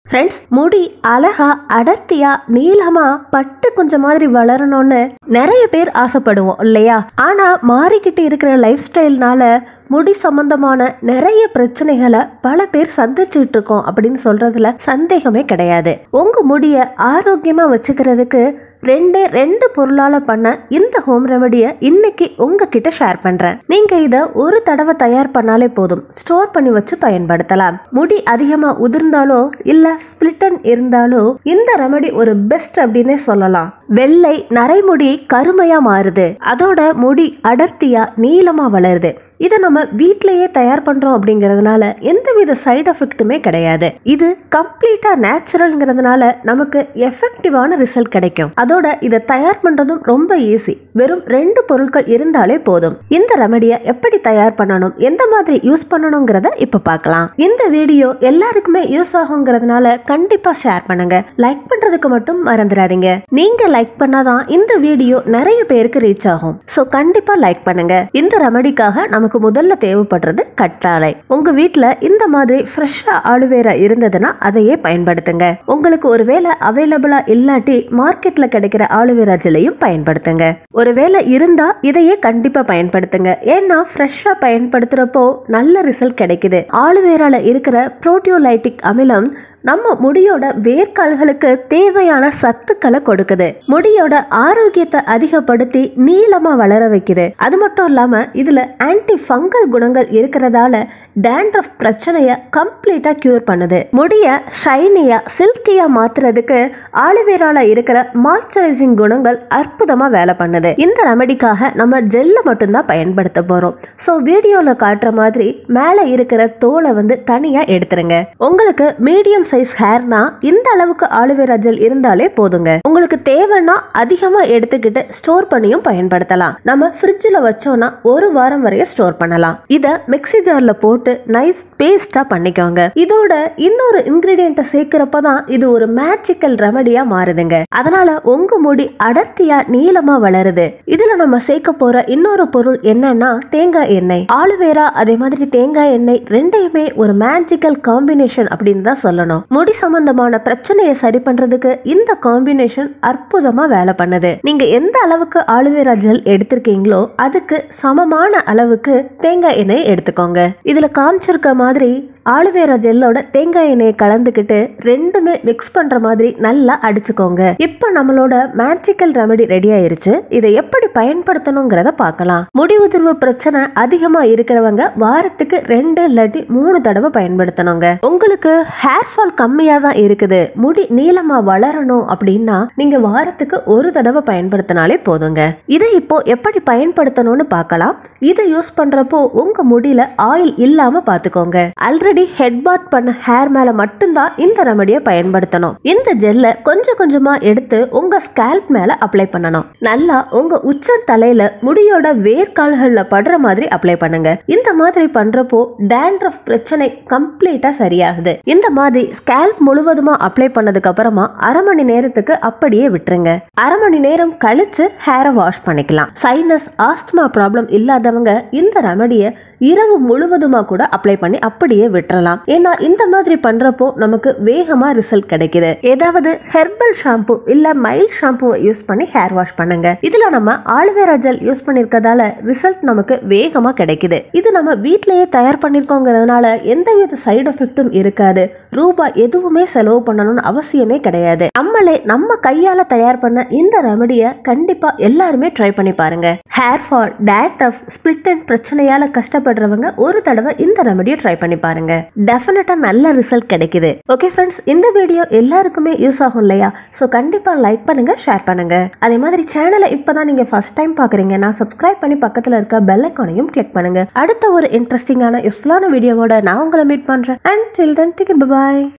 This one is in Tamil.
ஃப்ரெண்ட்ஸ், முடி அழகா அடர்த்தியா நீளமா பட்டு கொஞ்சம் மாதிரி வளரணும்னு நிறைய பேர் ஆசைப்படுவோம் இல்லையா? ஆனா மாறிக்கிட்டு இருக்கிற லைஃப் ஸ்டைல்னால முடி சம்பந்தமான நிறைய பிரச்சனைகளை பல பேர் சந்திச்சுட்டு இருக்கோம் அப்படின்னு சொல்றதுல சந்தேகமே கிடையாது. உங்க முடிய ஆரோக்கியமா வச்சுக்கிறதுக்கு ரெண்டு பொருளால பண்ண இந்த ஹோம் ரெமடியை இன்னைக்கு உங்ககிட்ட ஷேர் பண்றேன். நீங்க இத ஒரு தடவை தயார் பண்ணாலே போதும், ஸ்டோர் பண்ணி வச்சு பயன்படுத்தலாம். முடி அதிகமா உதிர்ந்தாலோ இல்ல ஸ்பிளிட்டன் இருந்தாலோ இந்த ரெமடி ஒரு பெஸ்ட் அப்படின்னே சொல்லலாம். வெள்ளை நரைமுடி கருமையா மாறுது, அதோட முடி அடர்த்தியா நீளமா வளருது. இதை நம்ம வீட்டிலேயே தயார் பண்றோம் அப்படிங்கறதுனால எந்தவித சைடு எஃபெக்ட்டுமே கிடையாது. இது கம்ப்ளீட்டா நேச்சுரல்ங்கிறதுனால நமக்கு எஃபெக்டிவான ரிசல்ட் கிடைக்கும். அதோட இதை தயார் பண்றதும் ரொம்ப ஈஸி. வெறும் 2 பொருட்கள் இருந்தாலே போதும். இந்த ரெமடியை எப்படி தயார் பண்ணணும், எந்த மாதிரி யூஸ் பண்ணணுங்கிறத இப்ப பார்க்கலாம். இந்த வீடியோ எல்லாருக்குமே யூஸ் ஆகுங்கிறதுனால கண்டிப்பா ஷேர் பண்ணுங்க. லைக் பண்றதுக்கு மட்டும் மறந்துடாதீங்க. நீங்க லைக் பண்ணாதான் இந்த வீடியோ நிறைய பேருக்கு ரீச் ஆகும். சோ கண்டிப்பா லைக் பண்ணுங்க. இந்த ரெமடிக்காக நமக்கு முதல்ல தேவைப்படுறது கற்றாழை. உங்க வீட்ல இந்த மாதிரி ஃப்ரெஷ்ஷா ஆலுவேரா இருந்ததுன்னா அதையே பயன்படுத்துங்க. உங்களுக்கு ஒருவேளை அவைலபிளா இல்லாட்டி மார்க்கெட்ல கிடைக்கிற ஆலுவேரா ஜெல்லையும் பயன்படுத்துங்க. ஒருவேளை இருந்தா இதையே கண்டிப்பா பயன்படுத்துங்க. ஏன்னா ஃப்ரெஷ்ஷா பயன்படுத்துறப்போ நல்ல ரிசல்ட் கிடைக்குது. ஆலுவேரால இருக்கிற புரோட்டியோலைட்டிக் அமிலம் நம்ம முடியோட வேர்க்கால்களுக்கு தேவையான சத்துக்களை கொடுக்குது. முடியோட ஆரோக்கியத்தை அதிகப்படுத்தி நீளமா வளர வைக்குது. அது மட்டும் இல்லாம இதுல ஆன்டி ஃபங்கல் குணங்கள் இருக்கிறதால டேண்ட்ரஃப் பிரச்சனைய கம்ப்ளீட்டா கியூர் பண்ணுது. முடிய ஷைனியா சில்கியா மாத்துறதுக்கு ஆலுவேரால இருக்கிற மாய்ஸ்சரைசிங் குணங்கள் அற்புதமா வேலை பண்ணுது. இந்த ரெமடிக்காக நம்ம ஜெல்ல மட்டும்தான் பயன்படுத்த போறோம். சோ வீடியோல காட்டுற மாதிரி மேல இருக்கிற தோலை தனியா எடுத்துருங்க. உங்களுக்கு மீடியம் சைஸ் ஹேர்னா இந்த அளவுக்கு ஆலுவேரா ஜெல் இருந்தாலே போதுங்க. உங்களுக்கு தேவைன்னா அதிகமா எடுத்துக்கிட்டு ஸ்டோர் பண்ணியும் பயன்படுத்தலாம். நம்ம ஃப்ரிட்ஜ்ல வச்சோம்னா 1 வாரம் வரைய ஸ்டோர் பண்ணலாம். இத மிக்ஸி ஜார்ல போட்டு நைஸ் பேஸ்டா பண்ணிக்கோங்க. இதோட இன்னொரு இன்கிரிடியன்ட் சேர்க்கிறப்பதான் இது ஒரு மேஜிக்கல் ரெமடியா மாறுதுங்க. அதனால உங்க முடி அடர்த்தியா நீளமா வளருது. இதுல நம்ம சேர்க்க போற இன்னொரு பொருள் என்னன்னா தேங்காய் எண்ணெய். ஆலுவேரா அதே மாதிரி தேங்காய் எண்ணெய் ரெண்டையுமே ஒரு மேஜிக்கல் காம்பினேஷன் அப்படின்னு தான் சொல்லணும். முடி சம்பந்தமான பிரச்சனையை சரி பண்றதுக்கு இந்த காம்பினேஷன் அற்புதமா வேலை பண்ணுது. நீங்க எந்த அளவுக்கு ஆலுவேரா ஜெல் எடுத்திருக்கீங்களோ அதுக்கு சமமான அளவுக்கு தேங்காய் எண்ணெய் எடுத்துக்கோங்க. இதுல காமிச்சிருக்க மாதிரி ஆலுவேரா ஜெல்லோட தேங்காய் எண்ணெயை கலந்துக்கிட்டு ரெண்டுமே மிக்ஸ் பண்ற மாதிரி நல்லா அடிச்சுக்கோங்க. இப்போ நம்மளோட மேஜிக்கல் ரெமடி ரெடி ஆயிருச்சு. இதை எப்படி பயன்படுத்தணுங்கிறத பார்க்கலாம். முடி உதிர்வு பிரச்சனை அதிகமா இருக்கிறவங்க வாரத்துக்கு 2 இல்லாட்டி 3 தடவை பயன்படுத்தணுங்க. உங்களுக்கு ஹேர் ஃபால் கம்மியா தான் இருக்குது, முடி நீளமா வளரணும் அப்படின்னா நீங்க வாரத்துக்கு 1 தடவை பயன்படுத்தினாலே போதுங்க. இதை இப்போ எப்படி பயன்படுத்தணும்னு பார்க்கலாம். இதை யூஸ் பண்றப்போ உங்க முடியில ஆயில் இல்லாம பாத்துக்கோங்க. ஆல்ரெடி ஹெட் பாத் பண்ண ஹேர் மேல மட்டும்தான் இந்த ரெமடியை பயன்படுத்தணும். இந்த ஜெல்ல கொஞ்சம் கொஞ்சமா எடுத்து உங்க ஸ்கேல்ப் மேல அப்ளை பண்ணணும். நல்லா உங்க உச்ச தலையில முடியோட வேர்க்கால்கள்ல படுற மாதிரி அப்ளை பண்ணுங்க. இந்த மாதிரி பண்றப்போ டேண்ட்ரஃப் பிரச்சனை கம்ப்ளீட்டா சரியாகுது. இந்த மாதிரி ஸ்கேல்ப் முழுவதுமா அப்ளை பண்ணதுக்கு அப்புறமா 1/2 மணி நேரத்துக்கு அப்படியே விட்டுருங்க. 1/2 மணி நேரம் கழிச்சு ஹேரை வாஷ் பண்ணிக்கலாம். சைனஸ் ஆஸ்துமா ப்ராப்ளம் இல்லாதவங்க இந்த ரெமடியை இரவு முழுவதுமா கூட அப்ளை பண்ணி அப்படியே விட்டுறலாம். ஏன்னா இந்த மாதிரி பண்றப்போ நமக்கு வேகமா ரிசல்ட் கிடைக்குது. ஏதாவது ஹெர்பல் ஷாம்பு இல்ல மைல்ட் ஷாம்புவை யூஸ் பண்ணி ஹேர் வாஷ் பண்ணுங்க. இதுல நம்ம ஆலுவேரா ஜெல் யூஸ் பண்ணிருக்கதால ரிசல்ட் நமக்கு வேகமா கிடைக்குது. இது நம்ம வீட்லயே தயார் பண்ணிருக்கோங்கிறதுனால எந்தவித சைடு எஃபெக்டும் இருக்காது. ரூபாய் எதுவுமே செலவு பண்ணணும்னு அவசியமே கிடையாது. நம்மளே நம்ம கையால தயார் பண்ண இந்த ரெமடியை கண்டிப்பா எல்லாருமே ட்ரை பண்ணி பாருங்க. ஹேர் ஃபால், டேண்ட்ரஃப், ஸ்பிளிட்டன் பிரச்சனையால கஷ்டப்படுறவங்க ஒரு தடவை இந்த ரெமடியை ட்ரை பண்ணி பாருங்க. டெஃபினட்டா நல்ல ரிசல்ட் கிடைக்குது. ஓகே ஃப்ரெண்ட்ஸ், இந்த வீடியோ எல்லாருக்குமே யூஸ் ஆகும் இல்லையா? சோ கண்டிப்பா லைக் பண்ணுங்க, ஷேர் பண்ணுங்க. அதே மாதிரி சேனலை இப்பதான் நீங்க ஃபர்ஸ்ட் டைம் பாக்குறீங்கன்னா சப்ஸ்கிரைப் பண்ணி பக்கத்துல இருக்க பெல் ஐகானையும் கிளிக் பண்ணுங்க. அடுத்த ஒரு இன்ட்ரெஸ்டிங்கான யூஸ்ஃபுல்லான வீடியோவோட நான் உங்களை மீட் பண்றேன். Until then, take it, bye bye.